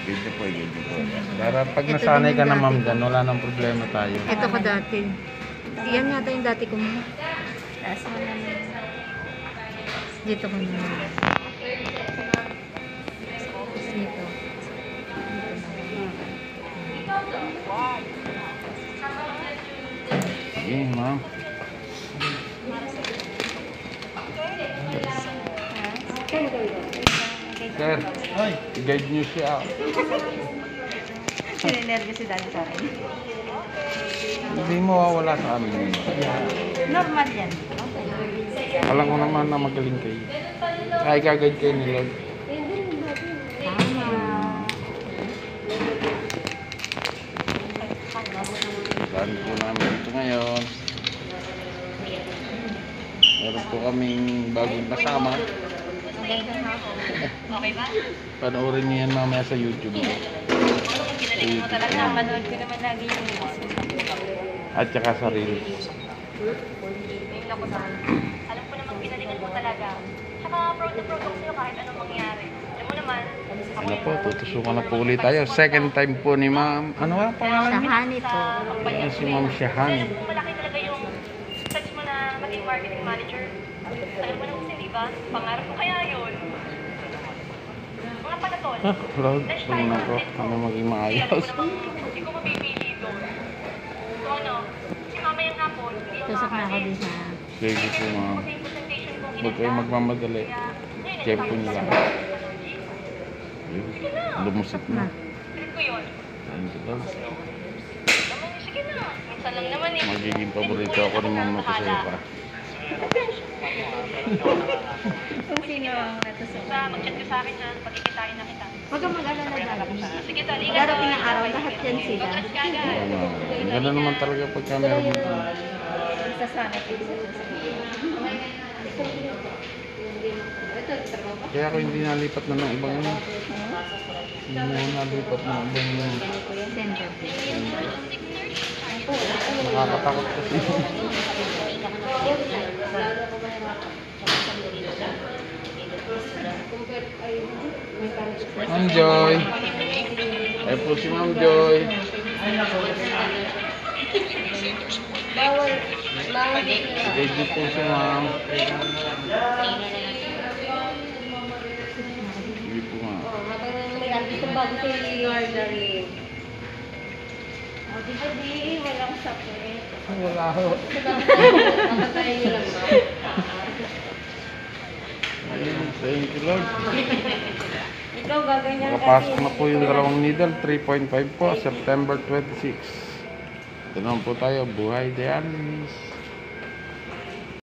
Video po. Para pag nasanay ka na ma'am dyan, wala nang problema tayo. Ito ko dati. Yan yata yung dati ko mo. Taas mo naman. Dito ko na. Dito. Sige ma'am. Sir, i-guide niyo siya. Sinenervyo si Daddy sa akin. Hindi mawawala sa amin yun. Normal yan. Alam ko naman na magaling kayo. Kaya i-guide kayo ni Lord. Saan po namin ito ngayon. Meron po kaming bagong kasama. Okay ba? Panoorin niyo yan mamaya sa YouTube. Kinaling mo talaga. Manood ko naman lagi yung At saka sa Reels. Ayun ako sa alam ko naman pinalingan mo talaga. Tsaka proud na proud ako sa'yo kahit anong mangyari. Alam mo naman, Ano po, tutusukan na po ulit tayo. Second time po ni ma'am. Ano nga pangalan niya? Shahani po. Ayan si ma'am Shahani. malaki talaga yung search mo na maging marketing manager. Alam mo naman hindi ba? Pangarap ko kaya yun. Mga palatol. Lord, tingnan na po. Ano maging maayos. Hindi ko mapipili doon. So ano, si mamayang hapon, hindi ako Tusok na ako makakain. din sa... Sige po ma'am. Kasi yung presentation ko Huwag kayo magmamadali. Check po niyo lang. Lumusit na. Trip ko yun. Thank you, Lord. Naman, sige na. Minsan lang naman eh. Magiging paborito ako ni ma'am na sa'yo pa. Kung sino ang natusok. Mag-chat ka sa akin na pagkikitain na kita. Huwag kang mag-alala dati. Sige, tali ka. Darating ang araw, lahat yan sila. Congrats ka agad. Gano'n naman talaga pagka meron mo. Sasanay ka. Kaya ako hindi nalipat na ng ibang ano. Hindi mo nalipat ng ibang Center. nakakatakot kasi. Ma'am Joy. Ay po si Ma'am Joy. Ready po si Ma'am. Sige po ma'am. May artista bago si Marjorie. O, di ba di? Walang sakit. Wala ho. Nakatayo nyo lang ba? Thank you Lord. Ikaw gaganyan Nakapasok na po yung dalawang needle. 3.5 po. September 26. Ito naman po tayo. Buhay dialysis.